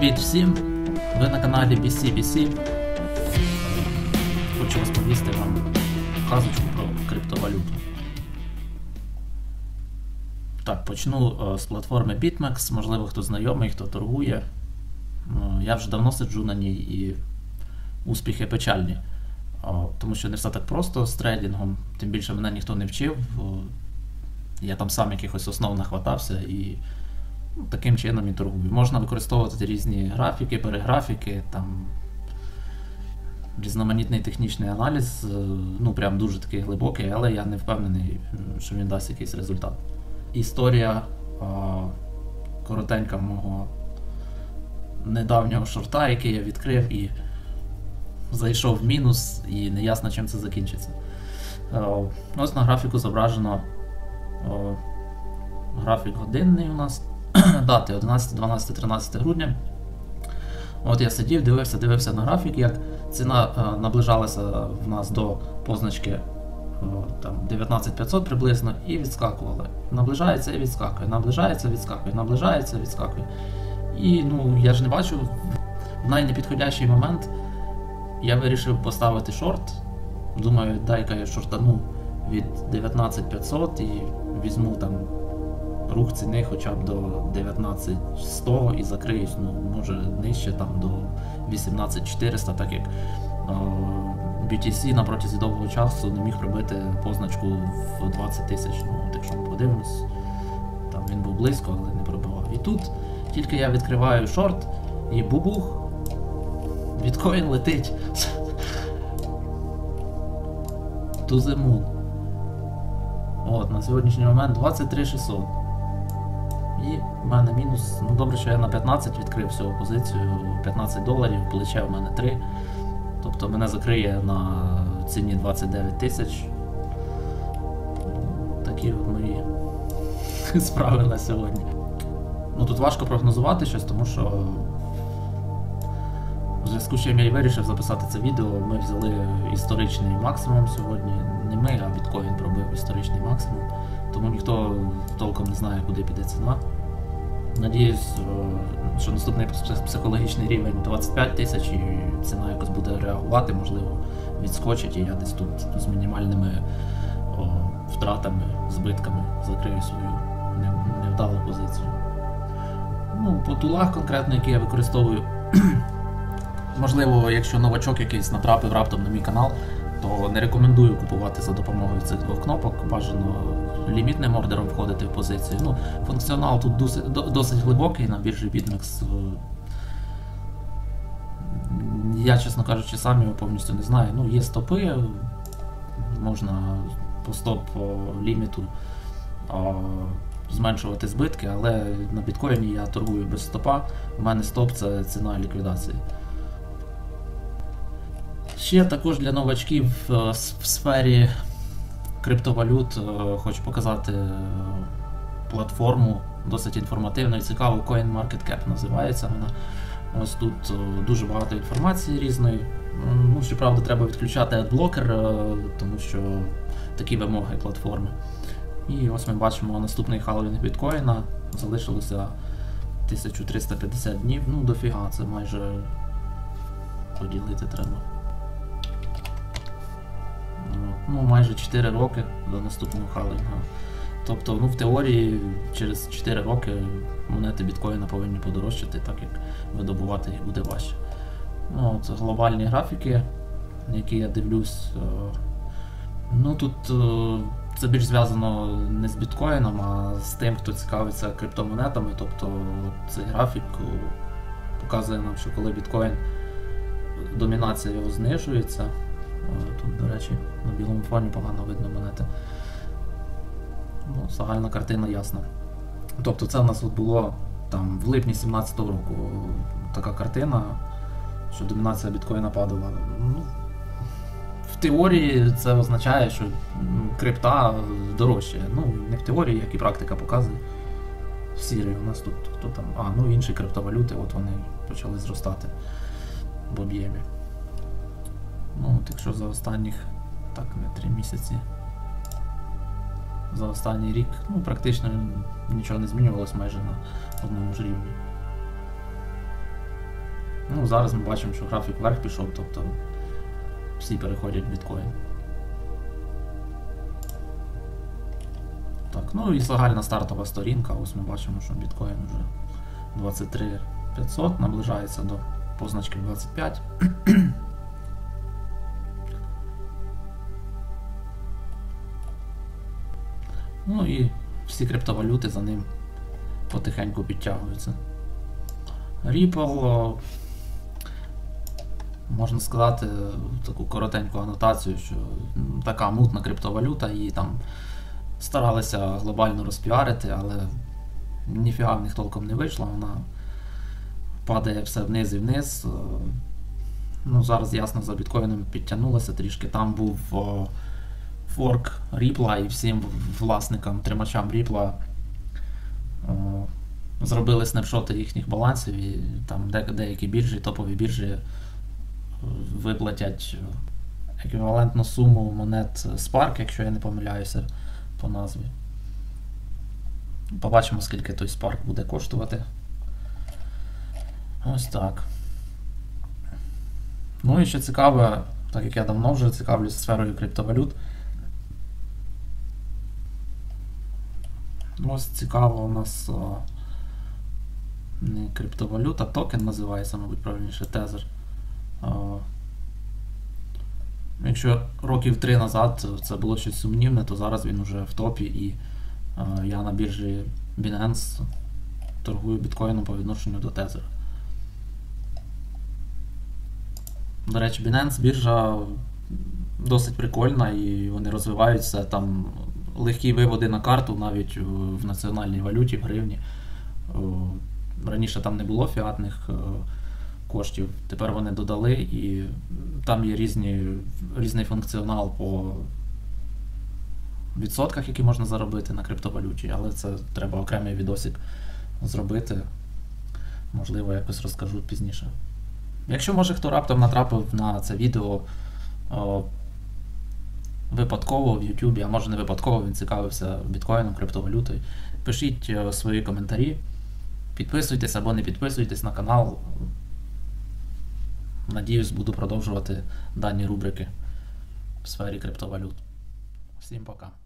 Привіт всім! Ви на каналі BCBC. Хочу розповісти вам казочку про криптовалюту. Так, почну з платформи BitMEX. Можливо, хто знайомий, хто торгує. Я вже давно сиджу на ній і успіхи печальні. Тому що не все так просто з трейдингом, тим більше мене ніхто не вчив. Я там сам якихось основ нахватався і таким чином і торгую. Можна використовувати різні графіки, переграфіки, там різноманітний технічний аналіз, прям дуже такий глибокий, але я не впевнений, що він дасть якийсь результат. Історія коротенька мого недавнього шорта, який я відкрив і зайшов в мінус, і не ясно, чим це закінчиться. Ось на графіку зображено графік годинний у нас, дати 11, 12, 13 грудня. От я сидів, дивився на графік, як ціна наближалася в нас до позначки 19500 приблизно і відскакувала. Наближається і відскакує, наближається, відскакує, наближається, відскакує. І я ж не бачу, в найнепідходящий момент я вирішив поставити шорт. Думаю, дай-ка я шортану від 19500 і візьму там рух ціни хоча б до 19100 і закриюсь, може нижче там до 18400, так як BTC на протязі довгого часу не міг пробити позначку в 20 тисяч. Якщо ми подивимось, там він був близько, але не пробивав. І тут тільки я відкриваю шорт і бубух, біткоін летить to the moon. От, на сьогоднішній момент 23600. І в мене мінус, добре, що я на 15 відкрив всю позицію, $15, плече в мене 3. Тобто мене закриє на ціні 29 тисяч. Такі от мої справи на сьогодні. Тут важко прогнозувати щось, тому що в зв'язку з чим я і вирішив записати це відео, ми взяли історичний максимум сьогодні. Не ми, а біткоін пробив історичний максимум. Тому ніхто толком не знає, куди піде ціна. Надіюсь, що наступний психологічний рівень 25 тисяч і ціна якось буде реагувати, можливо, відскочить і я десь тут з мінімальними втратами, збитками закрию свою невдалу позицію. По тулах конкретно, які я використовую, можливо, якщо новачок якийсь натрапив раптом на мій канал, то не рекомендую купувати за допомогою цих двох кнопок, бажано лімітним ордером входити в позицію. Функціонал тут досить глибокий на біржі BitMEX. Я, чесно кажучи, сам його повністю не знаю. Є стопи, можна по стоп-ліміту зменшувати збитки, але на біткоїні я торгую без стопа. У мене стоп – це ціна ліквідації. Ще також для новачків в сфері криптовалют хочу показати платформу, досить інформативну і цікаву, CoinMarketCap називається вона. Ось тут дуже багато інформації різної. Щоправда, треба відключати адблокер, тому що такі вимоги платформи. І ось ми бачимо наступний халвінг біткоїна, залишилося 1350 днів, дофіга, це майже поділити треба. Майже 4 роки до наступного халвінга. Тобто, в теорії, через 4 роки монети біткоїна повинні подорожчати, так як видобувати їх буде важче. Це глобальні графіки, які я дивлюсь. Тут це більш зв'язано не з біткоїном, а з тим, хто цікавиться криптомонетами. Тобто цей графік показує нам, що коли біткоін, домінація його знижується. Тут, до речі, на білому фоні погано видно монети. Загальна картина ясна. Тобто це в нас було там в липні 2017 року така картина, що домінація біткоїна падала. В теорії це означає, що крипта дорожчає. Не в теорії, як і практика показує. Сірий у нас тут хто там. Інші криптовалюти, от вони почали зростати в об'ємі. Якщо за останніх, не 3 місяці, за останній рік, практично нічого не змінювалося майже на одному ж рівні. Ну, зараз ми бачимо, що графік вверх пішов, тобто всі переходять в біткоін. Так, ну і загальна стартова сторінка, ось ми бачимо, що біткоін вже 23 500, наближається до позначки 25. Ну і всі криптовалюти за ним потихеньку підтягуються. Ripple, можна сказати, таку коротеньку анотацію, що така мутна криптовалюта, її там старалися глобально розпіарити, але ніфіга в них толком не вийшло, вона падає все вниз і вниз. Ну, зараз, ясно, за біткоїном підтягнулося трішки. Там був форк Ripple, і всім власникам, тримачам Ripple зробили снапшоти їхніх балансів, і там деякі біржі, топові біржі виплатять еквівалентну суму монет Spark, якщо я не помиляюся по назві. Побачимо, скільки той Spark буде коштувати. Ось так. Ну і ще цікаве, так як я давно вже цікавлюся сферою криптовалют. Ось цікаво у нас не криптовалюта, токен називається, мабуть, правильніше, тезер. Якщо років 3 назад це було щось сумнівне, то зараз він вже в топі, і я на біржі Binance торгую біткоїном по відношенню до тезера. До речі, Binance біржа досить прикольна, і вони розвиваються, там легкі виводи на карту навіть в національній валюті, в гривні. Раніше там не було фіатних коштів, тепер вони додали, і там є різний функціонал по відсотках, які можна заробити на криптовалюті, але це треба окремий відосик зробити. Можливо, якось розкажу пізніше. Якщо, може, хто раптом натрапив на це відео випадково в YouTube, а може не випадково, він цікавився біткоїном, криптовалютою, пишіть свої коментарі, підписуйтесь або не підписуйтесь на канал. Надіюсь, буду продовжувати дані рубрики в сфері криптовалют. Всім пока.